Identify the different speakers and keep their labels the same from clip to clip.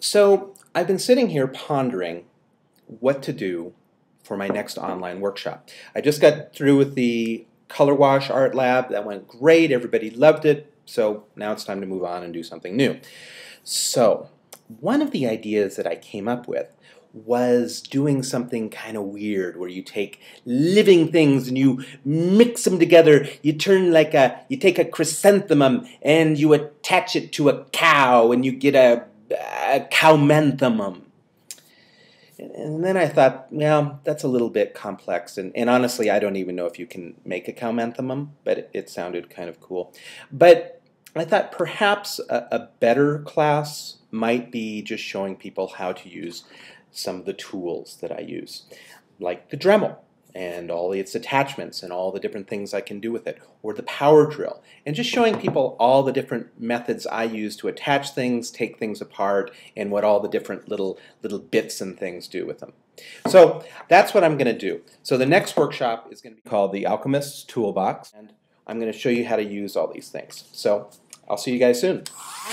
Speaker 1: So I've been sitting here pondering what to do for my next online workshop. I just got through with the color wash art lab. That went great. Everybody loved it. So now it's time to move on and do something new. So one of the ideas that I came up with was doing something kind of weird where you take living things and you mix them together. You take a chrysanthemum and you attach it to a cow and you get a cowmenthemum. And then I thought, well, that's a little bit complex, and honestly, I don't even know if you can make a cowmenthemum, but it sounded kind of cool. But I thought perhaps a better class might be just showing people how to use some of the tools that I use, like the Dremel and all its attachments and all the different things I can do with it, or the power drill, and just showing people all the different methods I use to attach things, take things apart, and what all the different little bits and things do with them. So that's what I'm going to do. So the next workshop is going to be called the Alchemist's Toolbox, and I'm going to show you how to use all these things. So I'll see you guys soon.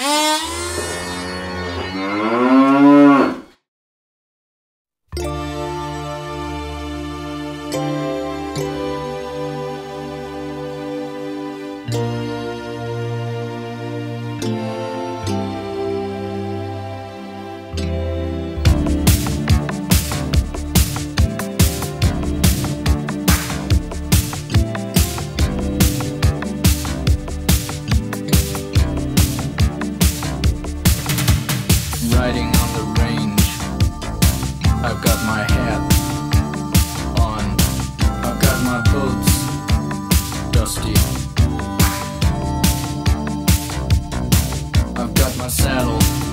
Speaker 2: Riding on the range, I've got my hat on, I've got my boots dusty, I've got my saddle